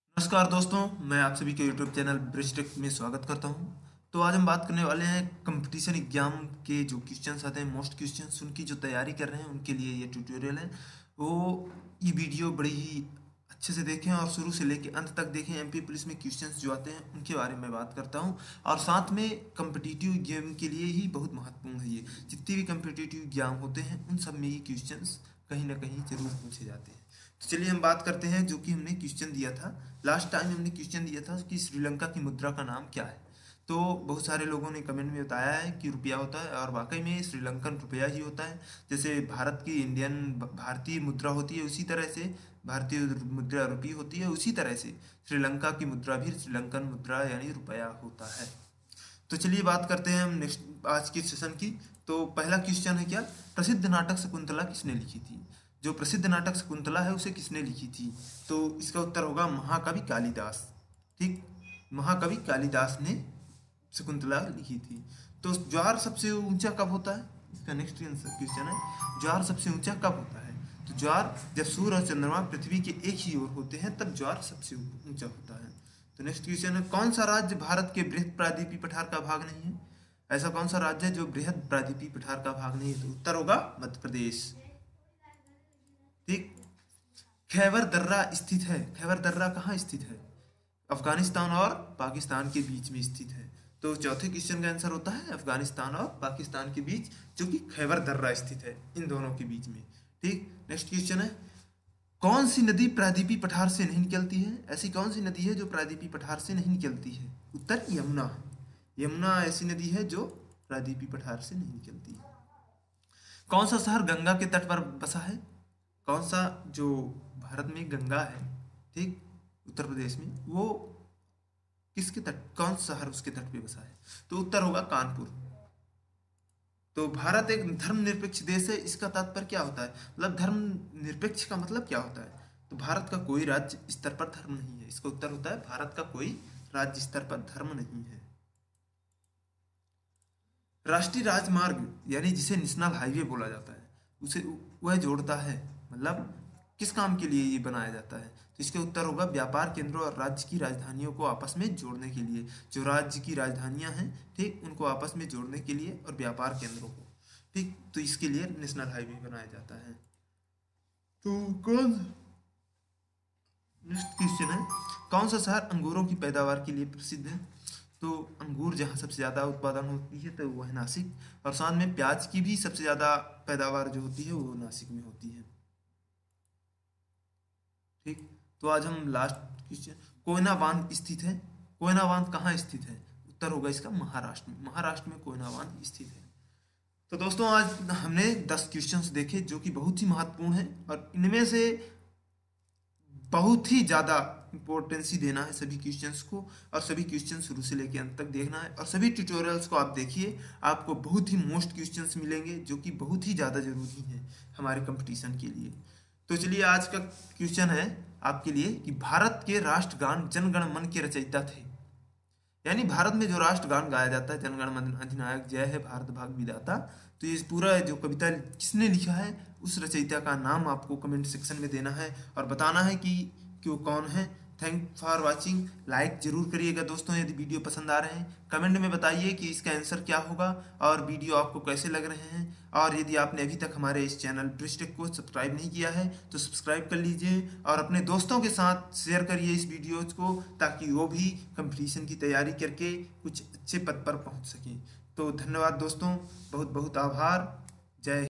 नमस्कार दोस्तों, मैं आप सभी के YouTube चैनल ब्रिजटेक में स्वागत करता हूं। तो आज हम बात करने वाले हैं कंपटीशन एग्जाम के जो क्वेश्चंस आते हैं, मोस्ट क्वेश्चंस उनकी जो तैयारी कर रहे हैं उनके लिए ये ट्यूटोरियल है। वो ये वीडियो बड़ी ही अच्छे से देखें और शुरू से लेकर अंत तक देखें। एमपी पुलिस में क्वेश्चंस जो आते हैं उनके बारे में बात करता हूं और साथ में कम्पिटिटिव एग्जाम के लिए ही बहुत महत्वपूर्ण है। ये जितने भी कम्पिटिटिव एग्जाम होते हैं उन सब में ये क्वेश्चंस कहीं ना कहीं जरूर पूछे जाते हैं। तो चलिए हम बात करते हैं जो कि हमने क्वेश्चन दिया था। लास्ट टाइम हमने क्वेश्चन दिया था कि श्रीलंका की मुद्रा का नाम क्या है। तो बहुत सारे लोगों ने कमेंट में बताया है कि रुपया होता है, और वाकई में श्रीलंकन रुपया ही होता है। जैसे भारत की भारतीय मुद्रा होती है, उसी तरह से भारतीय मुद्रा रुपये होती है, उसी तरह से श्रीलंका की मुद्रा भी श्रीलंकन मुद्रा यानी रुपया होता है। तो चलिए बात करते हैं हम नेक्स्ट आज के सेशन की। तो पहला क्वेश्चन है क्या, प्रसिद्ध नाटक शकुंतला किसने लिखी थी। जो प्रसिद्ध नाटक शकुंतला है उसे किसने लिखी थी। तो इसका उत्तर होगा महाकवि कालिदास। ठीक, महाकवि कालिदास ने शकुंतला लिखी थी। तो ज्वार सबसे ऊंचा कब होता है, इसका नेक्स्ट क्वेश्चन है, ज्वार सबसे ऊंचा कब होता है। तो ज्वार जब सूर्य और चंद्रमा पृथ्वी के एक ही ओर होते हैं तब ज्वार सबसे ऊंचा होता है। तो नेक्स्ट क्वेश्चन है, कौन सा राज्य भारत के बृहद प्रायद्वीपीय पठार का भाग नहीं है। ऐसा कौन सा राज्य है जो बृहद प्रायद्वीपीय पठार का भाग नहीं है। तो उत्तर होगा मध्य प्रदेश। ठीक, खैबर दर्रा स्थित है। खैबर दर्रा कहाँ स्थित है, अफगानिस्तान और पाकिस्तान के बीच में स्थित है। तो चौथे क्वेश्चन का आंसर होता है अफगानिस्तान और पाकिस्तान के बीच, जो कि खैबर दर्रा स्थित है इन दोनों के बीच में। ठीक, नेक्स्ट क्वेश्चन है, कौन सी नदी प्रायद्वीपीय पठार से नहीं निकलती है। ऐसी कौन सी नदी है जो प्रायद्वीपीय पठार से नहीं निकलती है। उत्तर यमुना है। यमुना ऐसी नदी है जो प्रायद्वीपीय पठार से नहीं निकलती है। कौन सा शहर गंगा के तट पर बसा है। कौन सा जो भारत में गंगा है, ठीक, उत्तर प्रदेश में, वो किसके तट, कौन सा शहर उसके तट पे बसा है। तो उत्तर होगा कानपुर। तो भारत एक धर्मनिरपेक्ष देश है, इसका तात्पर्य क्या होता है, मतलब धर्मनिरपेक्ष का मतलब क्या होता है। तो भारत का कोई राज्य स्तर पर धर्म नहीं है। इसका उत्तर होता है भारत का कोई राज्य स्तर पर धर्म नहीं है। राष्ट्रीय राजमार्ग यानी जिसे नेशनल हाईवे बोला जाता है, उसे वह जोड़ता है, मतलब किस काम के लिए ये बनाया जाता है। तो इसके उत्तर होगा व्यापार केंद्रों और राज्य की राजधानियों को आपस में जोड़ने के लिए। जो राज्य की राजधानियां हैं, ठीक, उनको आपस में जोड़ने के लिए, और व्यापार केंद्रों को, ठीक, तो इसके लिए नेशनल हाईवे बनाया जाता है। तो कौन नेक्स्ट क्वेश्चन है, कौन सा शहर अंगूरों की पैदावार के लिए प्रसिद्ध है। तो अंगूर जहाँ सबसे ज़्यादा उत्पादन होती है तो वो है नासिक, और साथ में प्याज की भी सबसे ज़्यादा पैदावार जो होती है वो नासिक में होती है। ठीक, तो आज हम लास्ट क्वेश्चन, कोयना बांध स्थित है। कोयना बांध कहाँ स्थित है। उत्तर होगा इसका महाराष्ट्र में। महाराष्ट्र में कोयना बांध स्थित है। तो दोस्तों आज हमने 10 क्वेश्चंस देखे जो कि बहुत ही महत्वपूर्ण है, और इनमें से बहुत ही ज़्यादा इम्पोर्टेंसी देना है सभी क्वेश्चंस को, और सभी क्वेश्चन शुरू से लेकर अंत तक देखना है, और सभी ट्यूटोरियल्स को आप देखिए। आपको बहुत ही मोस्ट क्वेश्चंस मिलेंगे जो कि बहुत ही ज़्यादा ज़रूरी हैं हमारे कंपटीशन के लिए। तो चलिए आज का क्वेश्चन है आपके लिए कि भारत के राष्ट्रगान जन गण मन के रचयिता थे। यानी भारत में जो राष्ट्रगान गाया जाता है, जनगण मन अधिनायक जय है भारत भाग्य विधाता, तो ये पूरा जो कविता किसने लिखा है उस रचयिता का नाम आपको कमेंट सेक्शन में देना है और बताना है कि वो कौन है। Thank for watching. लाइक जरूर करिएगा दोस्तों यदि वीडियो पसंद आ रहे हैं। कमेंट में बताइए कि इसका आंसर क्या होगा और वीडियो आपको कैसे लग रहे हैं। और यदि आपने अभी तक हमारे इस चैनल ब्रिजटेक को सब्सक्राइब नहीं किया है तो सब्सक्राइब कर लीजिए, और अपने दोस्तों के साथ शेयर करिए इस वीडियो को, ताकि वो भी कंपटीशन की तैयारी करके कुछ अच्छे पद पर पहुंच सकें। तो धन्यवाद दोस्तों, बहुत बहुत आभार। जय